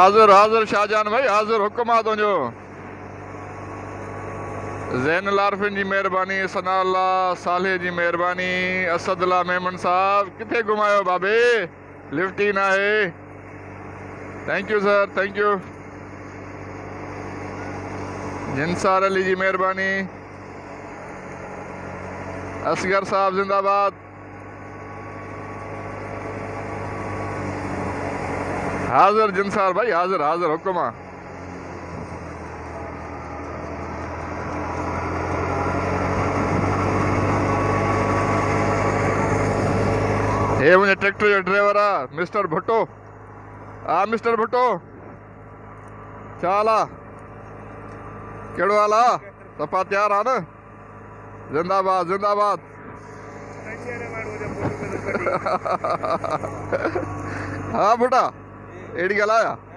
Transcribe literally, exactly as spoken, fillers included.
हाजिर हाजिर शाहजहान भाई हाजिर, हुक्म आ तुंहिंजो। ज़ैनुल आरिफिन जी मेहरबानी, सनाउल्ला साले जी मेहरबानी, असदुल्ला मेमन साहब किथे घुमायो बाबे, लिफ्ट ही ना है। Thank you sir, thank you. Jinsar Ali ji मेहरबानी, असगर साहब जिंदाबाद। हाजिर जिनसार भाई हाजिर हाजिर, हुक्म आ। हे मुझे ट्रैक्टर जो ड्राइवर आ मिस्टर भुट्टो, आ मिस्टर भुट्टो चाला केड़ो हाल आ, सफ़ा तैयार आ न? जिंदाबाद जिंदाबाद। हाँ बुढ़ा एड़ी गल आया।